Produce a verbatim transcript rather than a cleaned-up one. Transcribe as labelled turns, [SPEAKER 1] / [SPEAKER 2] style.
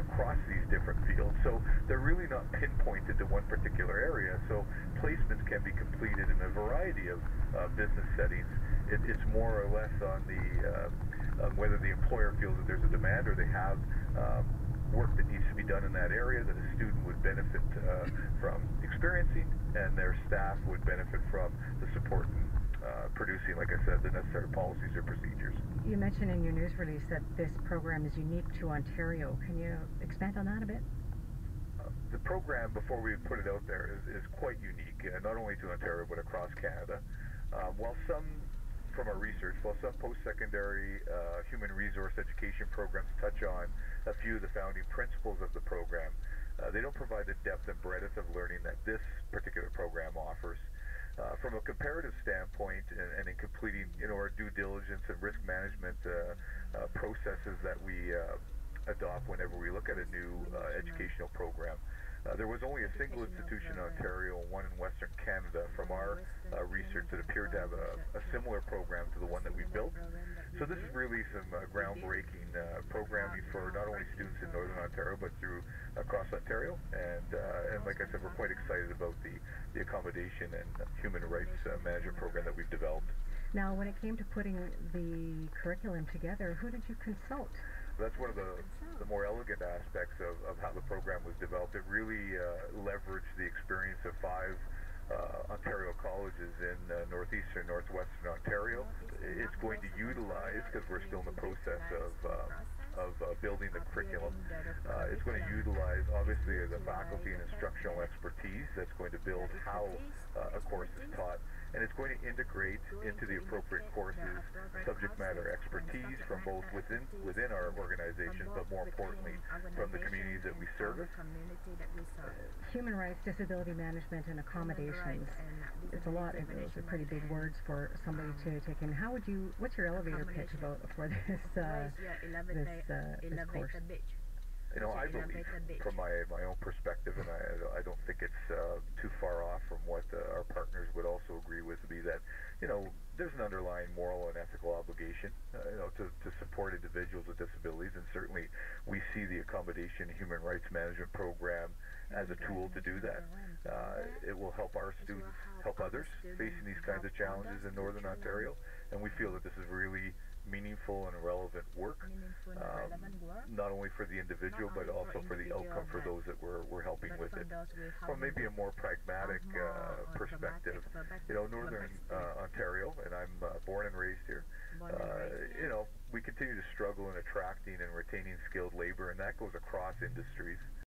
[SPEAKER 1] across these different fields. So they're really not pinpointed to one particular area. So placements can be completed in a variety of uh, business settings. It, it's more or less on the uh, on whether the employer feels that there's a demand or they have um, work that needs to be done in that area that a student would benefit uh, from experiencing, and their staff would benefit from the support in uh, producing, like I said, the necessary policies or procedures.
[SPEAKER 2] You mentioned in your news release that this program is unique to Ontario. Can you expand on that a bit?
[SPEAKER 1] Uh, the program, before we put it out there, is, is quite unique, uh, not only to Ontario but across Canada. Uh, while some from our research, while some post-secondary uh, human resource education programs touch on a few of the founding principles of the program, uh, they don't provide the depth and breadth of learning that this particular program offers. Uh, from a comparative standpoint, and, and in completing, you know, our due diligence and risk management uh, uh, processes that we uh, adopt whenever we look at a new uh, educational program, Uh, there was only a single institution in Ontario and one in Western Canada from our uh, research that appeared to have a, a similar program to the one that we built. So this is really some uh, groundbreaking uh, programming for not only students in Northern Ontario but through across Ontario. And uh, and like I said, we're quite excited about the, the accommodation and human rights uh, management program that we've developed.
[SPEAKER 2] Now, when it came to putting the curriculum together, who did you consult?
[SPEAKER 1] That's one of the, the more elegant aspects of, of how the program was developed. It really uh, leveraged the experience of five uh, Ontario colleges in uh, northeastern, northwestern Ontario. It's going to utilize, because we're still in the process of uh, of uh, building the curriculum, uh, it's going to utilize obviously the faculty and instructional expertise that's going to build how uh, a course is taught, and it's going to integrate into the appropriate courses subject matter expertise from both within within our organization, but more importantly from the communities that we service.
[SPEAKER 2] Human rights, disability management, and accommodations. It's a lot. Those are pretty big words for somebody to take in. How would you? What's your elevator pitch about for this uh, this uh, this course?
[SPEAKER 1] You know, I believe, from my my own perspective, and I I don't think it's uh, too far off from what uh, our partners would also agree with, would be that, you know, there's an underlying moral and ethical obligation, uh, you know, to, to support individuals with disabilities, and certainly we see the accommodation human rights management program as a tool to do that. Uh, it will help our students help others facing these kinds of challenges in Northern Ontario, and we feel that this is really meaningful and relevant work, um, not only for the individual but also for the outcome for those that we're, we're helping with it. From maybe a more pragmatic uh, perspective, you know, Northern uh, Ontario, and I'm uh, born and raised here, uh, you know, we continue to struggle in attracting and retaining skilled labor, and that goes across industries.